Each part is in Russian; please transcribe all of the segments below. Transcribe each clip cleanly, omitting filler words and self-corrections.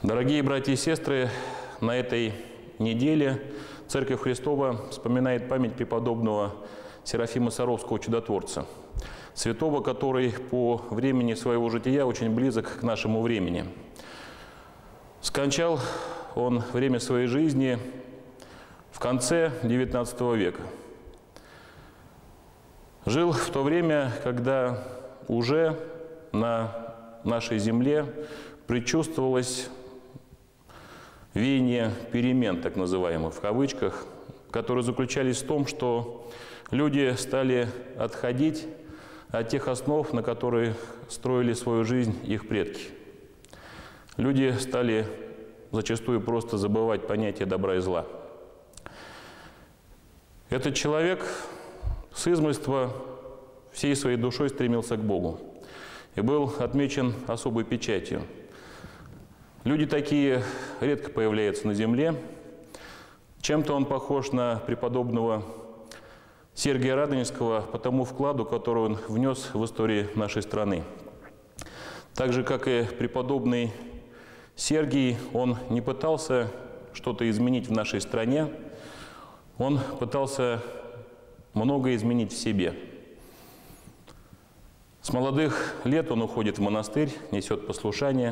Дорогие братья и сестры, на этой неделе Церковь Христова вспоминает память преподобного Серафима Саровского чудотворца, святого, который по времени своего жития очень близок к нашему времени. Скончал он время своей жизни в конце XIX века. Жил в то время, когда уже на нашей земле предчувствовалось веяние перемен, так называемых, в кавычках, которые заключались в том, что люди стали отходить от тех основ, на которых строили свою жизнь их предки. Люди стали зачастую просто забывать понятие добра и зла. Этот человек с измольства всей своей душой стремился к Богу и был отмечен особой печатью. Люди такие редко появляются на земле. Чем-то он похож на преподобного Сергия Радонежского по тому вкладу, который он внес в историю нашей страны. Так же, как и преподобный Сергий, он не пытался что-то изменить в нашей стране, он пытался многое изменить в себе. С молодых лет он уходит в монастырь, несет послушание.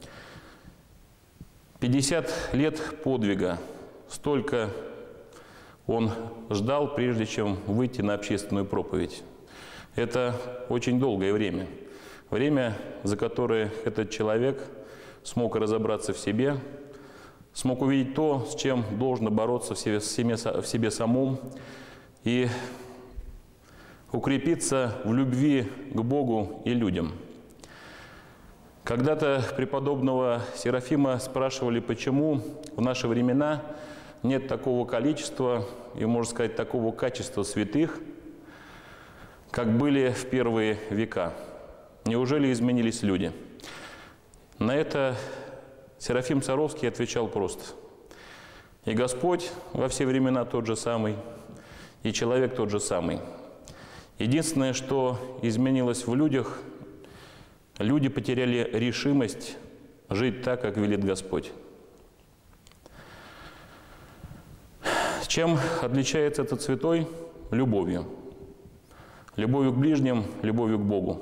50 лет подвига, столько он ждал, прежде чем выйти на общественную проповедь. Это очень долгое время. Время, за которое этот человек смог разобраться в себе, смог увидеть то, с чем должно бороться в себе самом, и укрепиться в любви к Богу и людям. Когда-то преподобного Серафима спрашивали, почему в наши времена нет такого количества и, можно сказать, такого качества святых, как были в первые века. Неужели изменились люди? На это Серафим Саровский отвечал просто. И Господь во все времена тот же самый, и человек тот же самый. Единственное, что изменилось в людях, люди потеряли решимость жить так, как велит Господь. Чем отличается этот святой? Любовью. Любовью к ближним, любовью к Богу.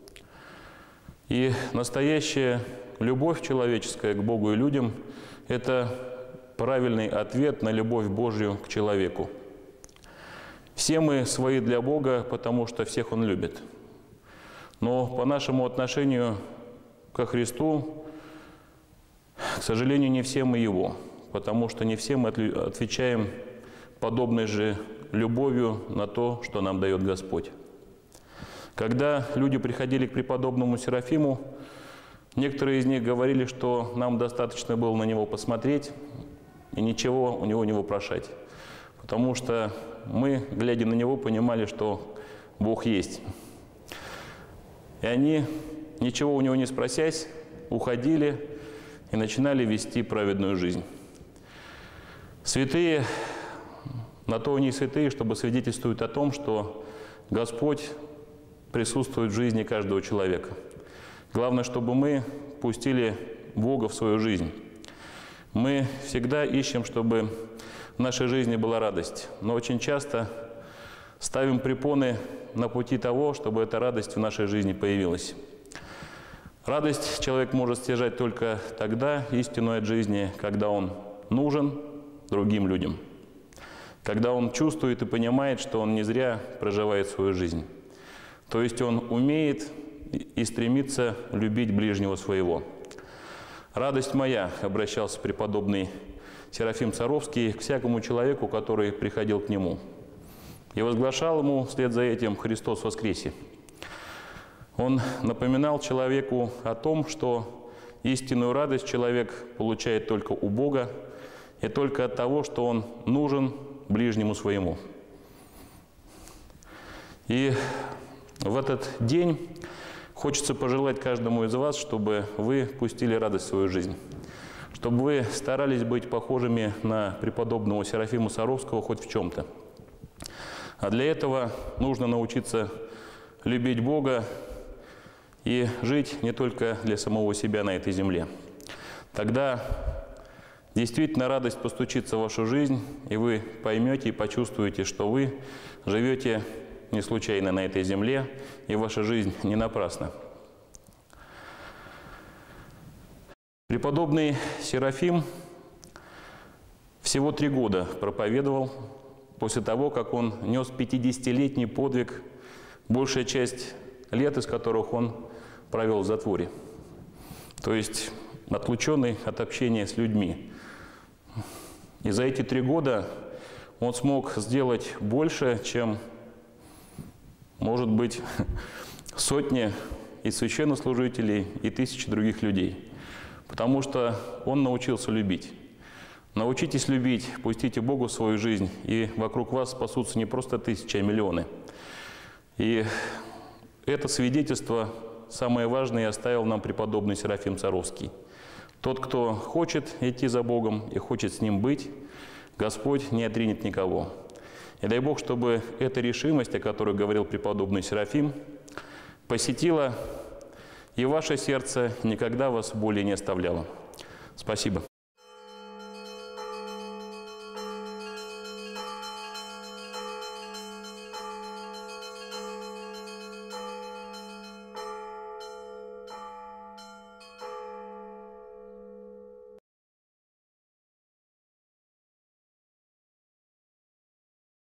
И настоящая любовь человеческая к Богу и людям – это правильный ответ на любовь Божью к человеку. Все мы свои для Бога, потому что всех Он любит. Но по нашему отношению ко Христу, к сожалению, не все мы Его, потому что не все мы отвечаем подобной же любовью на то, что нам дает Господь. Когда люди приходили к преподобному Серафиму, некоторые из них говорили, что нам достаточно было на него посмотреть и ничего у него не вопрошать, потому что мы, глядя на него, понимали, что Бог есть. И они, ничего у него не спросясь, уходили и начинали вести праведную жизнь. Святые, на то они и святые, чтобы свидетельствуют о том, что Господь присутствует в жизни каждого человека. Главное, чтобы мы пустили Бога в свою жизнь. Мы всегда ищем, чтобы в нашей жизни была радость, но очень часто ставим препоны на пути того, чтобы эта радость в нашей жизни появилась. Радость человек может стяжать только тогда, истинную от жизни, когда он нужен другим людям, когда он чувствует и понимает, что он не зря проживает свою жизнь. То есть он умеет и стремится любить ближнего своего. «Радость моя», — обращался преподобный Серафим Саровский к всякому человеку, который приходил к нему, и возглашал ему вслед за этим «Христос воскресе». Он напоминал человеку о том, что истинную радость человек получает только у Бога и только от того, что он нужен ближнему своему. И в этот день хочется пожелать каждому из вас, чтобы вы пустили радость в свою жизнь, чтобы вы старались быть похожими на преподобного Серафима Саровского хоть в чем-то. А для этого нужно научиться любить Бога и жить не только для самого себя на этой земле. тогда действительно радость постучится в вашу жизнь, и вы поймете и почувствуете, что вы живете не случайно на этой земле, и ваша жизнь не напрасна. Преподобный Серафим всего 3 года проповедовал после того, как он нес 50-летний подвиг, большая часть лет из которых он провел в затворе. То есть отлученный от общения с людьми. И за эти 3 года он смог сделать больше, чем, может быть, сотни и священнослужителей, и тысячи других людей. Потому что он научился любить. Научитесь любить, пустите Богу свою жизнь, и вокруг вас спасутся не просто тысячи, а миллионы. И это свидетельство, самое важное, оставил нам преподобный Серафим Саровский. Тот, кто хочет идти за Богом и хочет с Ним быть, Господь не отринет никого. И дай Бог, чтобы эта решимость, о которой говорил преподобный Серафим, посетила и ваше сердце, никогда вас более не оставляла. Спасибо.